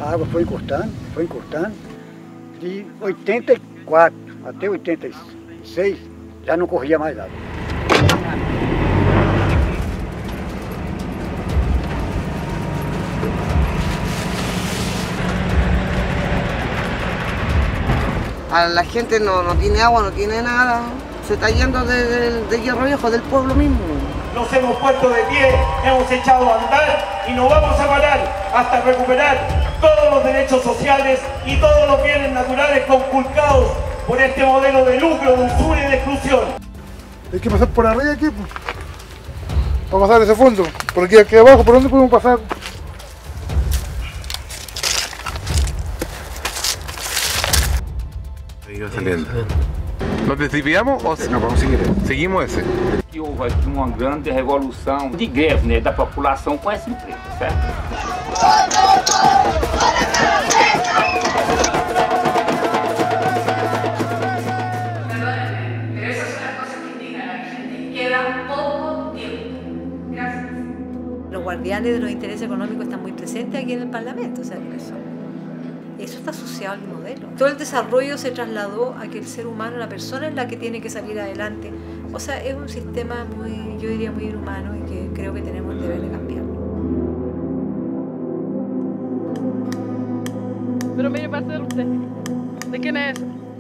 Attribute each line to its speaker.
Speaker 1: A água foi encurtando. De 84 até 86 já não corria mais água.
Speaker 2: La gente no tiene agua, no tiene nada, se está yendo de Hierro Viejo, del pueblo mismo.
Speaker 3: Nos hemos puesto de pie, hemos echado a andar y no vamos a parar hasta recuperar todos los derechos sociales y todos los bienes naturales conculcados por este modelo de lucro, de usura y de exclusión.
Speaker 4: Hay que pasar por arriba aquí, pues, para pasar ese fondo. Por aquí abajo, ¿por dónde podemos pasar?
Speaker 5: Iba saliendo. ¿Nos desviamos o
Speaker 1: Não, vamos seguir.
Speaker 5: seguimos esse?
Speaker 6: Que houve aqui uma grande revolução de greve, né, da população com essa empresa, certo?
Speaker 7: Pero esas son las cosas que indignan a la gente. Queda poco tiempo. Gracias.
Speaker 8: Los guardianes de los intereses económicos están muy presentes aquí en el Parlamento, o sea, eso está asociado al modelo. Todo el desarrollo se trasladó a que el ser humano, la persona, es la que tiene que salir adelante. O sea, es un sistema muy, yo diría, muy inhumano y que creo que tenemos el deber de cambiarlo.
Speaker 9: Pero mire, parcero, usted, ¿de quién es eso?